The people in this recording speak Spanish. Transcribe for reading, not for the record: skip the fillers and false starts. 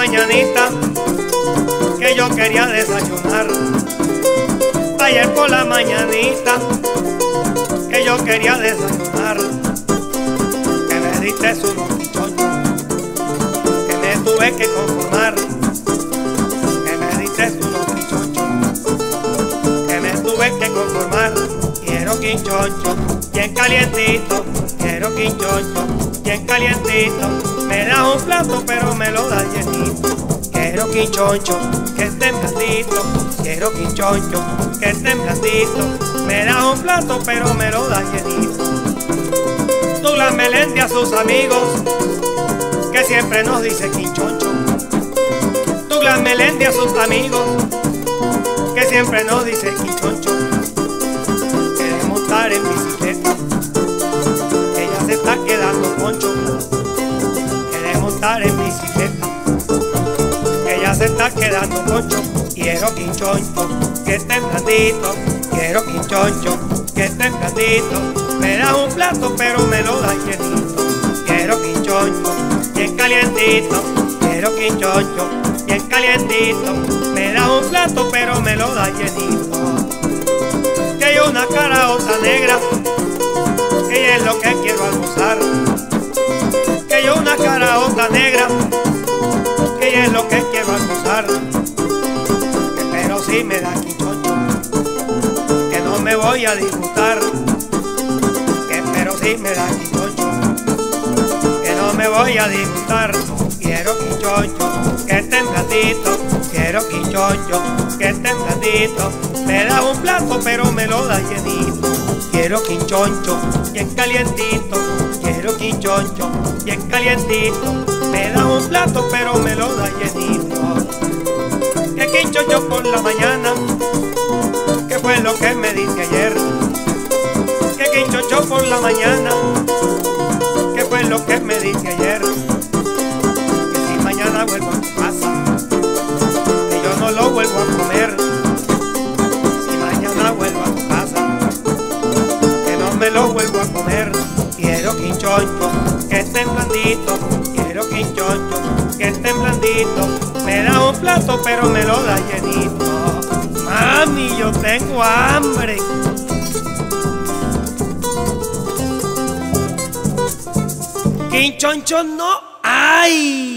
mañanita que yo quería desayunar. Ayer por la mañanita que yo quería desayunar, que me diste unos quichochos, que me tuve que conformar. Que me diste unos quichochos, que me tuve que conformar. Quiero quinchoncho, bien calientito. Quiero quinchoncho, bien calientito. Me das un plato pero me lo das llenito. Quiero quinchoncho, que esté blandito. Quiero quinchoncho, que esté blandito. Me das un plato pero me lo das llenito. Douglas Melendi a sus amigos, que siempre nos dice quinchoncho. Douglas Melendi a sus amigos, que siempre nos dice quinchoncho. Quiere montar en bicicleta, ella se está quedando concho. Quiere montar en bicicleta, ella se está quedando concho. Quiero quinchoncho, que esté blandito. Quiero quinchoncho, que esté blandito. Me das un plato pero me lo das llenito. Quiero quinchoncho, bien calientito. Quiero quinchoncho, bien calientito. Me das un plato pero me lo das llenito. Que hay una caraota negra, que es lo que quiero almorzar. Que hay una caraota negra, que es lo que quiero almorzar. Que pero si me da quinchoncho, que no me voy a disgustar. Que pero si me da quinchoncho, que no me voy a disgustar. Quiero quinchoncho, que esté blandito. Quiero quinchoncho, que esté blandito. Me das un plato pero me lo das llenito. Quiero quinchoncho, bien calientito. Quiero quinchoncho, bien calientito. Me das un plato pero me lo das llenito. Que quinchoncho por la mañana, que fue lo que me diste ayer. Que quinchoncho por la mañana, que fue lo que me diste ayer. Que si mañana vuelvo a tu casa, que yo no lo vuelvo a comer. Si mañana vuelvo a tu casa, que no me lo vuelvo a comer. Quiero quinchoncho, que esté blandito. Quiero quinchoncho, que esté blandito. Me da un plato pero me lo da llenito. Mami, yo tengo hambre. Quinchoncho no hay.